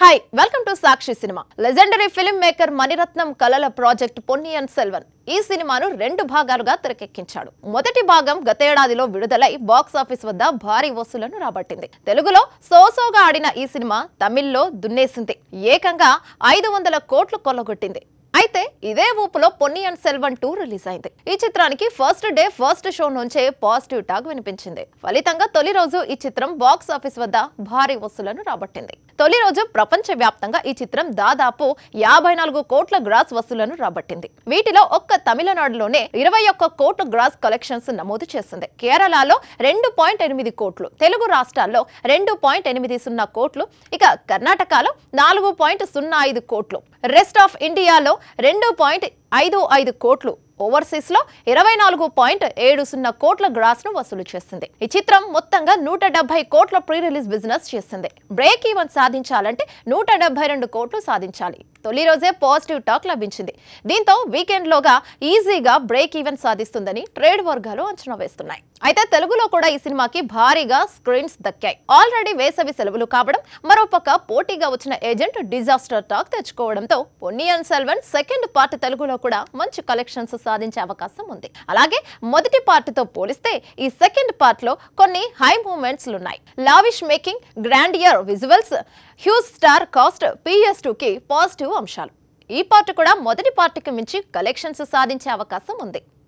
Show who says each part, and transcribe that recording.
Speaker 1: Hi welcome to Sakshi cinema. Legendary film maker Mani Ratnam కలల project Ponniyin Selvan ఈ సినిమాను 2 భాగాలుగా తెరకెక్కించాడు. మొదటి భాగం గతేడాదిలో విడుదలై బాక్స్ ఆఫీస్ వద్ద భారీ వసూలను రాబట్టింది. తెలుగులో సోసోగా ఆడిన ఈ సినిమా తమిళ్లో దున్నేసింది. ఏకంగా 500 కోట్లు కొల్లగొట్టింది. అయితే ఇదే ఊపులో పొన్నియన్ సెల్వన్ 2 రిలీజ్ అయింది. ఈ చిత్రానికి ఫస్ట్ డే ఫస్ట్ షో నుంచే పాజిటివ్ టాక్ వినిపించింది. ఫలితంగా తొలి రోజు ఈ చిత్రం బాక్స్ ఆఫీస్ వద్ద భారీ వసూలను రాబట్టింది. తొలి రోజు ప్రపంచ వ్యాప్తంగా ఈ చిత్రం దాదాపు 54 కోట్ల గ్రాస్ వసూలను రాబట్టింది. వీటిలో ఒక్క తమిళనాడులోనే 21 కోట్ల గ్రాస్ కలెక్షన్స్ నమోదు చేసింది. కేరళలో 2.8 కోట్లు, తెలుగు రాష్ట్రాల్లో 2.80 కోట్లు, ఇక కర్ణాటకలో 4.05 కోట్లు, రెస్ట్ ఆఫ్ ఇండియాలో 2.55 కోట్లు, ఓవర్సీస్ లో 24.70 కోట్ల గ్రాస్ ను వసూలు చేసింది. ఈ చిత్రం మొత్తంగా 170 కోట్ల ప్రీ రిలీజ్ బిజినెస్ చేసింది. బ్రేక్ ఈవెన్ సాధించాలంటే 172 కోట్లు సాధించాలి. తొలి రోజే పాజిటివ్ టాక్ లభించింది. దీంతో వీకెండ్ లోగా ఈజీగా బ్రేక్ ఈవెన్ సాధిస్తుందని ట్రేడ్ వర్గాలు అంచనా వేస్తున్నాయి. అయితే తెలుగులో కూడా ఈ సినిమాకి భారీగా స్క్రీన్స్ దక్కాయి. ఆల్రెడీ వేసవి సెలవులు కావడం, మరోపక్క పోటీగా వచ్చిన ఏజెంట్ డిజాస్టర్ టాక్ తెచ్చుకోవడంతో పొన్నియన్ సెల్వన్ సెకండ్ పార్ట్ తెలుగులో కూడా మంచి కలెక్షన్స్ సాధించే అవకాశం ఉంది. అలాగే మొదటి పార్ట్ తో పోలిస్తే ఈ సెకండ్ పార్ట్ లో కొన్ని హై మూమెంట్స్ ఉన్నాయి. Lavish making, grandeur visuals, huge star cast, PS2 కి పాజిటివ్ అంశాలు. ఈ పార్ట్ కూడా మొదటి పార్ట్కి మించి కలెక్షన్స్ సాధించే అవకాశం ఉంది.